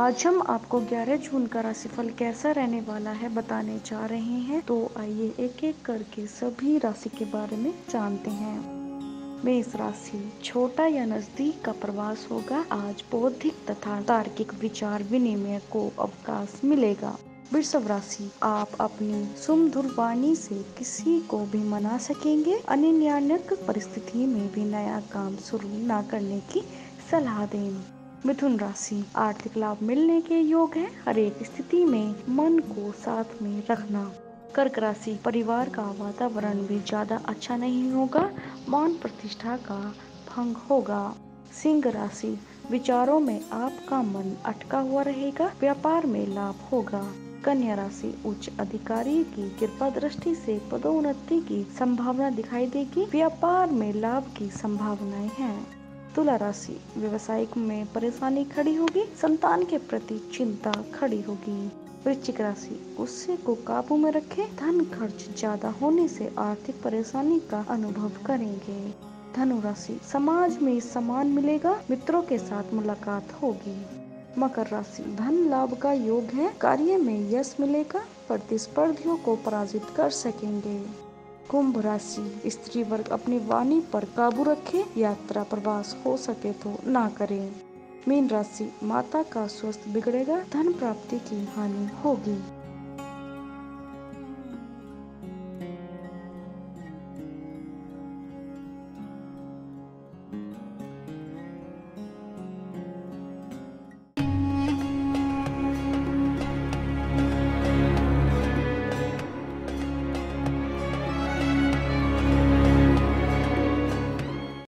आज हम आपको 11 जून का राशिफल कैसा रहने वाला है बताने जा रहे हैं। तो आइए एक एक करके सभी राशि के बारे में जानते हैं। मेष राशि, छोटा या नजदीक का प्रवास होगा। आज बौद्धिक तथा तार्किक विचार विनिमय को अवकाश मिलेगा। वृषभ राशि, आप अपनी सुमधुर वाणी से किसी को भी मना सकेंगे। अनिर्णायक परिस्थिति में भी नया काम शुरू न करने की सलाह दें। मिथुन राशि, आर्थिक लाभ मिलने के योग है। हर एक स्थिति में मन को साथ में रखना। कर्क राशि, परिवार का वातावरण भी ज्यादा अच्छा नहीं होगा। मान प्रतिष्ठा का भंग होगा। सिंह राशि, विचारों में आपका मन अटका हुआ रहेगा। व्यापार में लाभ होगा। कन्या राशि, उच्च अधिकारी की कृपा दृष्टि से पदोन्नति की संभावना दिखाई देगी। व्यापार में लाभ की संभावनाएं हैं। तुला राशि, व्यवसायिक में परेशानी खड़ी होगी। संतान के प्रति चिंता खड़ी होगी। वृश्चिक राशि, गुस्से को काबू में रखें। धन खर्च ज्यादा होने से आर्थिक परेशानी का अनुभव करेंगे। धनु राशि, समाज में सम्मान मिलेगा। मित्रों के साथ मुलाकात होगी। मकर राशि, धन लाभ का योग है। कार्य में यश मिलेगा। प्रतिस्पर्धियों को पराजित कर सकेंगे। कुंभ राशि, स्त्री वर्ग अपनी वाणी पर काबू रखे। यात्रा प्रवास हो सके तो ना करें। मीन राशि, माता का स्वास्थ्य बिगड़ेगा। धन प्राप्ति की हानि होगी।